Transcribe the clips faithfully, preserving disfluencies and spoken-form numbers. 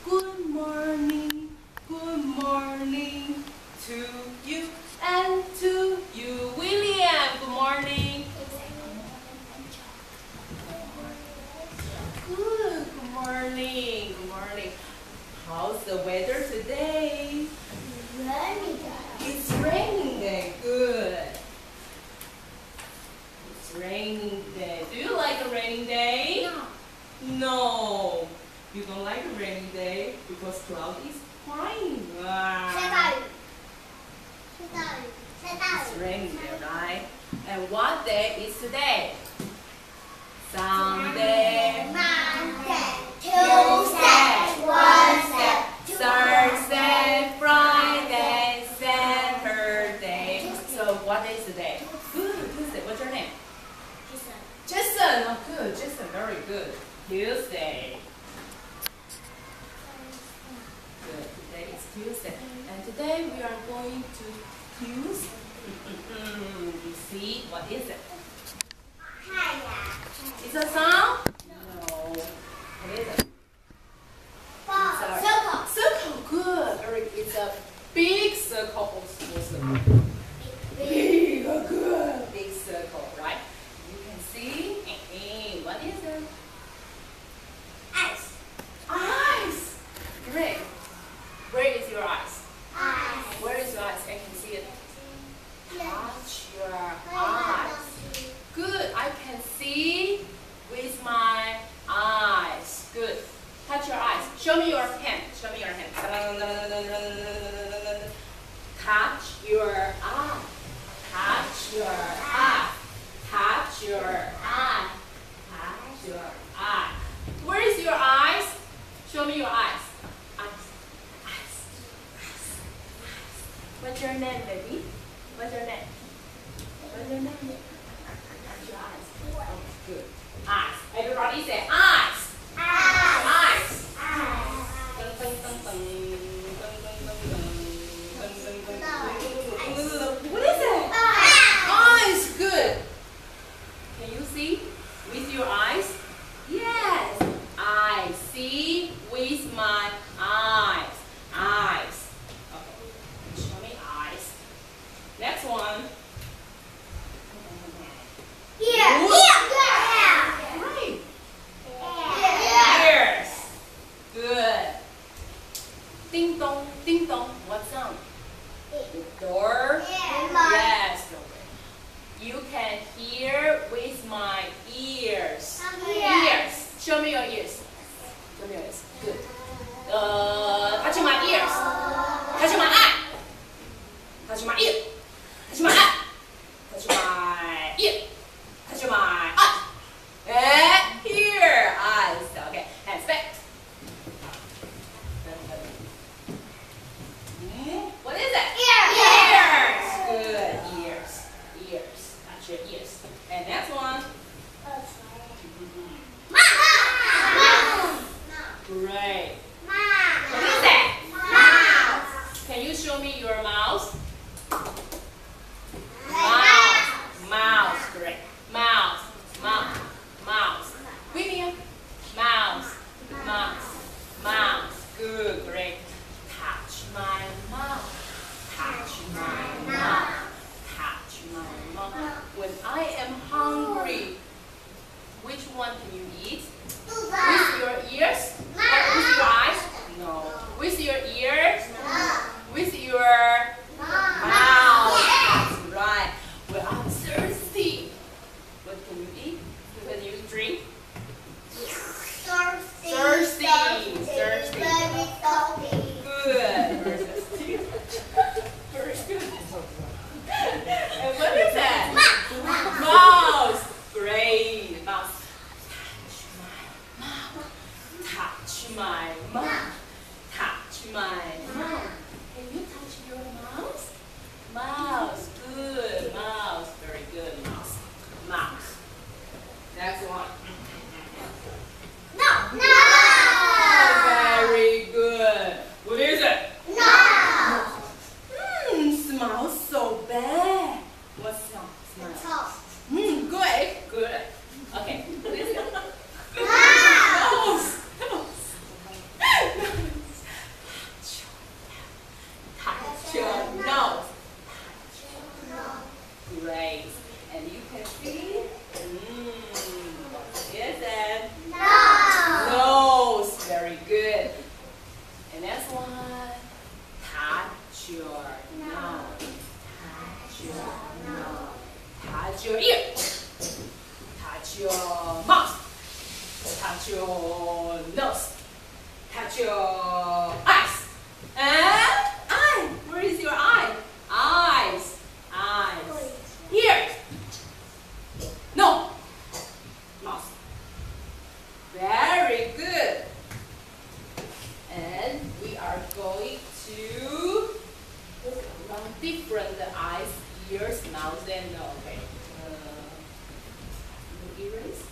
Good morning, good morning to you and to you, William. Good morning. Good, good morning, good morning. How's the weather today? Rainy. It's raining day. Good. It's raining day. Do you like a raining day? No. No. You don't like a rainy day because cloud is fine. Ah. It's raining day, right? And what day is today? Sunday, Monday, Tuesday, Tuesday, Wednesday, Thursday, Friday, Saturday. So what day is today? Good, Tuesday. What's your name? Jason. Oh, good. Jason, very good. Tuesday. Good. Today is Tuesday. And today we are going to use, you see, what is it? It's a sound? No. What is it? It's a circle. circle. Good. Very, it's a big circle. Oh, small circle. Big, good. Big circle, right? You can see. What is it? Ice. Eyes. Great. Where is your eyes? Ice. Where is your eyes? I can see it. Yes. Touch your eyes. Good. I can see with my eyes. Good. Touch your eyes. Show me your hand. Show me your hand. Touch your eye. Touch your eye. Touch your eye. Touch your eye. Where is your eyes? Show me your eyes. Eyes. Eyes. Eyes. What's your name, baby? What's your name? What's your name? Touch your eyes. Oh, good. Eyes. Everybody say eyes. Eyes. Dun, dun, dun, dun. Dun, dun, dun, dun. Dun, dun, dun, dun. What is it? Eyes. Good. Can you see with your eyes? Yes. I see with my eyes. Eyes. Okay. Show me eyes. Next one. Here. Right. Here. Ears. Good. Ding dong, ding dong. What sound? The door. Yes, the door. You can hear with my ears. Ears. Show me your ears. Show me your ears. Good. Uh, touch my ears. Touch my eye. Touch my ear. Touch my eye. Touch my ear. Touch my eye. And here. Eyes. Okay. Hands back. Hmm, what is it? Ears. Good. Ears. Ears. Touch your ears. And next one. Great. What is that? Can you show me your mouse? Mouse. Mouse. Great. Mouse. Mouse. Mouse. William. Mouse. Mouse. Mouse. Good. Great. Touch my mouth. Touch my mouth. Touch my mouth. When I am hungry, which one can you eat? With your ears? Or with your eyes? No. With your ears? With your mouth. That's right. When I'm thirsty, what can you eat? What can you drink? Thirsty. Thirsty. Good. Very thirsty. Very good. And what is that? Mouse. Great. Mouse. Touch my mouth. Touch my mouth. Can you touch your mouse? Mouse. Good. Mouse. Very good. Mouse. Mouse. Next one. Very good. What is it? Hmm, smells so bad. What smell? Smell. Hmm, good. Good. Okay. What is it? Nose. Nose. Good. And next one. Touch your nose. Touch your nose. Touch your ear. Touch your mouth. Touch your nose. Touch your eyes. And eye. Where is your eye? Eyes. Eyes. Ears. No. Mouth. Very good. And we are going to look around different eyes, ears, mouth, and nose. Okay. Uh, erase.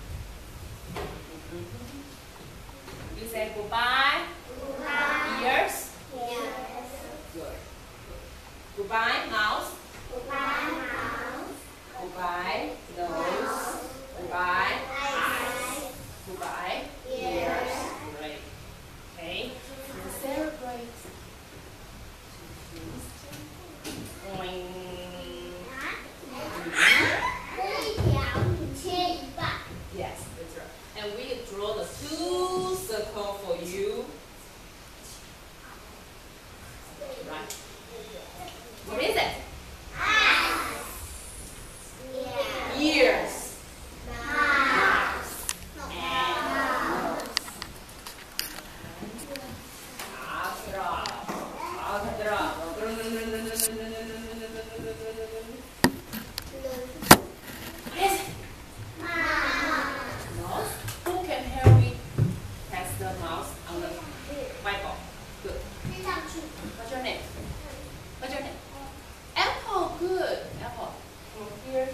You say goodbye. Goodbye. Ears. Yes. Good. Goodbye, mouth. Goodbye, mouth. Goodbye, nose. Goodbye, eyes. Eyes. Goodbye, Ears. ears. Great. Okay. Let's celebrate. Boing. 可以条切一半。 Yes, that's right. And we draw the two circle for you. Right. What is it? Eyes. Ears. Mouth. And nose. 아들아, 아들아. What is it? Mouse. Who can help me test the mouse on the whiteboard? Good. What's your name? What's your name? Apple. Good. Apple. Come here.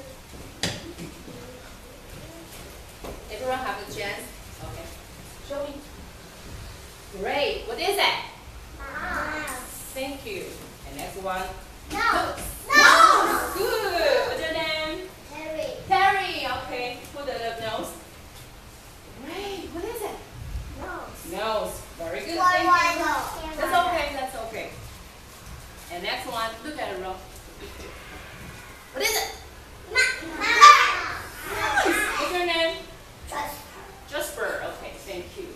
Everyone have a chance. Okay. Show me. Great. What is that? Thank you. And next one. Nose. Good. What's your name? Terry. Okay. Put the nose. Great. What is it? Nose. Very good. Thank you. That's okay. That's okay. And next one. Look at it, Ro. What is it? Nice. What's your name? Jasper. Okay. Thank you.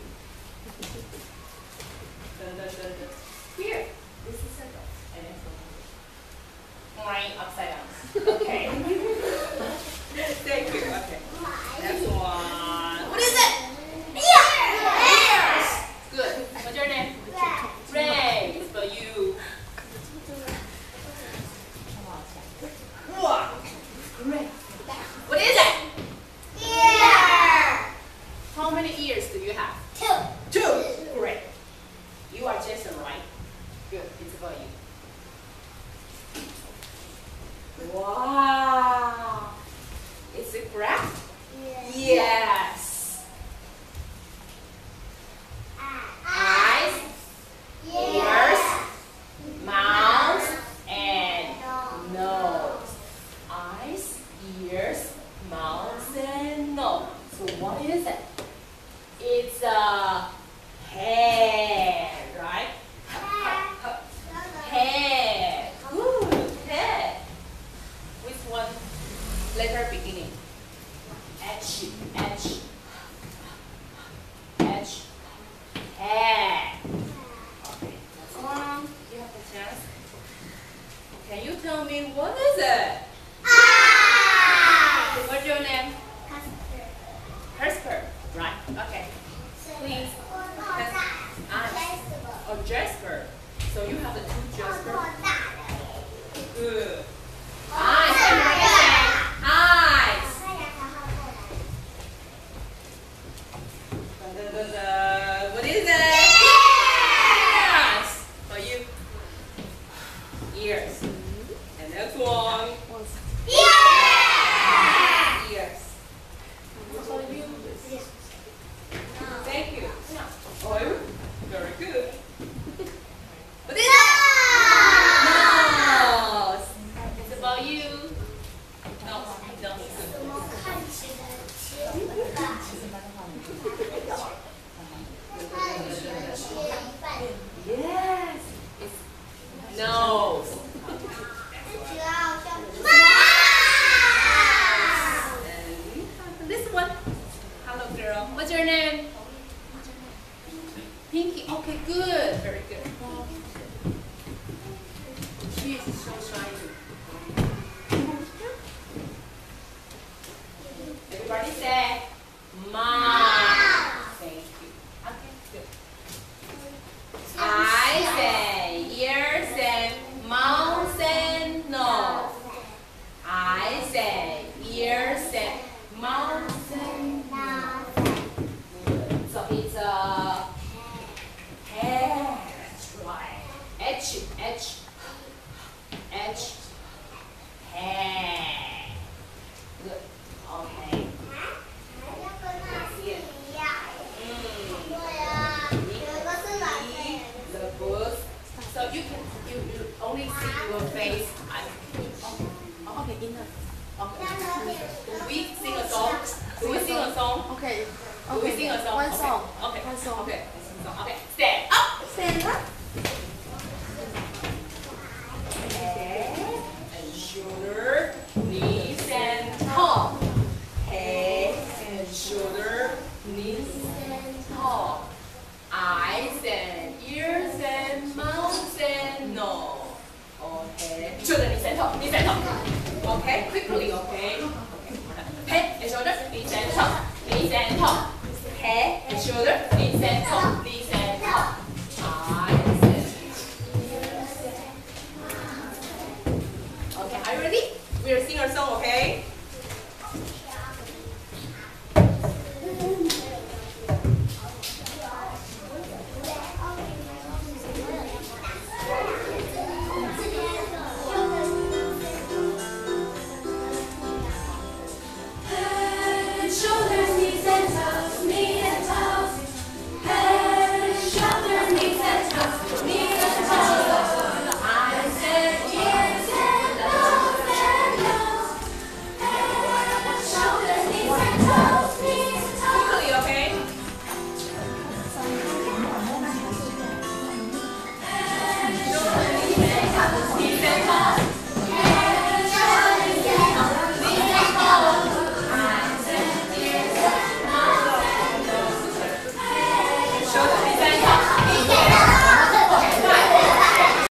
Dun, dun, dun, dun. Here. This is circle. And next one. Right. Upside down. Okay. Thank you. Okay. Next one. What is it? Ears. Good. What's your name? Ray. It's for you. Wow. Great. What is it? How many ears do you have? Two. Great. You are Jason, right? Good. It's for you. Wow. Is it correct? Yes. Eyes, ears, mouth, and nose. Eyes, ears, mouth, and nose. So what is it? It's a head, right? Head. Good. Head. Which one? Letter beginning. H. H. H. Head. Okay. Next one. You have a chance. Can you tell me what is it? What's your name? Casper. Right. Okay. Please. Eyes. Oh, Jasper. So you have the two Jasper. Good. Eyes. Everybody say eyes. Dun, dun, dun, dun. What is it? Yes. For you. Ears. And next one. Ears. For you. Thank you. Oh, very good. What is it? Nose. It's about you. No, don't. Yes. It's nose. And this one. Hello, girl. What's your name? Pinky. Okay, good. Very good. She is so shiny. Everybody say mouth. Thank you. Okay, good. I say ears and mouth and nose. I say ears and mouth and nose. Good. So it's a head. That's right. H H H head. Good. Okay. The books. So you can you, you only see your face. I, oh, okay, enough. Okay. Do we sing a song? Do we sing a song? Okay. Do we sing a song? One Okay. song. Okay. One song. Okay. Okay. Stand up. Stand up. Head and shoulder, knees and toe. Head and shoulder, knees and toe. Eyes and ears and mouth and nose. Okay. Shoulder, knees and toe. Knees and toe. Okay. Quickly. Okay. Okay. Head and shoulder, knees and toe. Knees and toe. Head and shoulder, knees and toe. Knees